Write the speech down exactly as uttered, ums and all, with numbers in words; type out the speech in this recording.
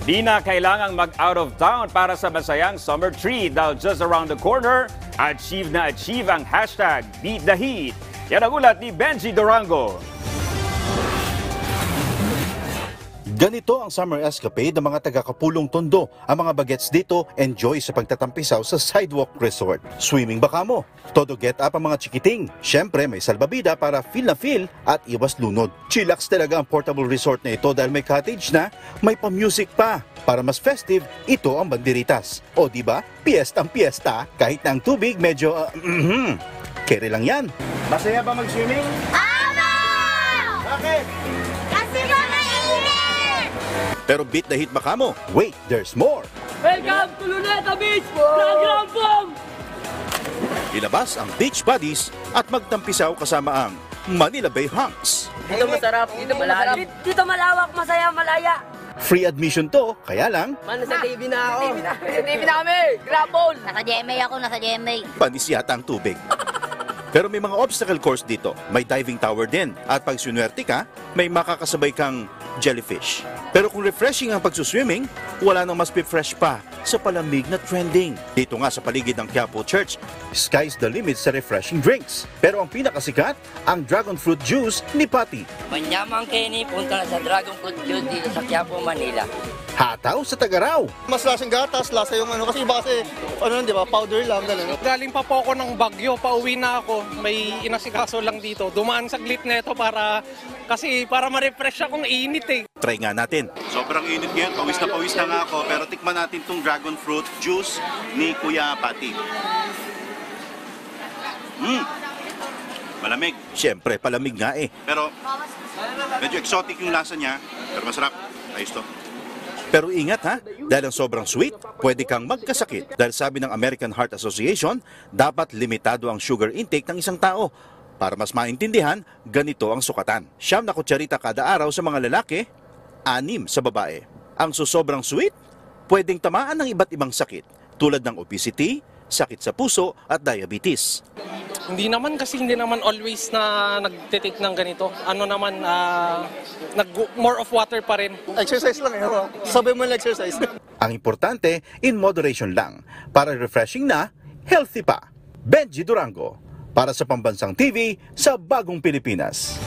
Di na kailangang mag-out of town para sa masayang summer treat dahil just around the corner, achieve na achieve ang hashtag Beat the Heat. Yan ang ulat ni Benji Durango. Ganito ang summer escapade ng mga taga-Kapulong Tondo. Ang mga bagets dito enjoy sa pagtatampisaw sa Sidewalk Resort. Swimming baka mo? Todo get up ang mga chikiting. Siyempre may salbabida para feel na feel at iwas lunod. Chillax talaga ang portable resort na ito dahil may cottage na, may pa-music pa. Para mas festive, ito ang banderitas. O di ba? Piyestang piyesta kahit na ang tubig medyo uh, mm-hmm. Kere lang yan. Masaya ba mag-swimming? Ama! Bakit? Kasi mga init! Pero beat the heat baka mo? Wait, there's more. Welcome to Luneta Beach! Program Bomb! Ilabas ang beach buddies at magtampisaw kasama ang Manila Bay Hunks. Dito masarap, dito malalim. Dito malawak, masaya, malaya. Free admission to, kaya lang, Man, sa T V na ako. Sa T V na kami! Grapple! Nasa G M A ako, nasa G M A. panis yata ang tubig. Pero may mga obstacle course dito. May diving tower din. At pag sunwerte ka, may makakasabay kang jellyfish. Pero kung refreshing ang pagsuswimming, wala nang mas fresh pa sa palamig na trending. Dito nga sa paligid ng Quiapo Church, sky's the limit sa refreshing drinks. Pero ang pinakasikat, ang dragon fruit juice ni Patty. Manyamang Kenny, punta na sa Dragon Fruit Juice dito sa Quiapo, Manila. Hataw sa Tagaraw. Mas lasang gatas, lasa yung ano. Kasi iba kasi, ano di ba, powder lang, gano'n. Galing pa po ako ng Bagyo, pauwi na ako. May inasikaso lang dito. Dumaan saglit neto para, kasi para ma-refresh akong init eh. Try nga natin. Sobrang init ngayon, pawis na pawis na nga ako. Pero tikman natin tong dragon fruit juice ni Kuya Patty. Mmm, malamig. Siyempre, palamig nga eh. Pero medyo exotic yung lasa niya. Pero masarap. Ayos to. Pero ingat ha, dahil ang sobrang sweet, pwede kang magkasakit. Dahil sabi ng American Heart Association, dapat limitado ang sugar intake ng isang tao. Para mas maintindihan, ganito ang sukatan. Siyam na kutsarita kada araw sa mga lalaki, anim sa babae. Ang susobrang sweet, pwedeng tamaan ng iba't ibang sakit, tulad ng obesity, sakit sa puso at diabetes. Hindi naman kasi hindi naman always na nagtitake ng ganito. Ano naman, ah, nag more of water pa rin. Exercise lang eh. Ano? Sabay mo lang exercise. Ang importante, in moderation lang. Para refreshing na, healthy pa. Benji Durango, para sa Pambansang T V sa Bagong Pilipinas.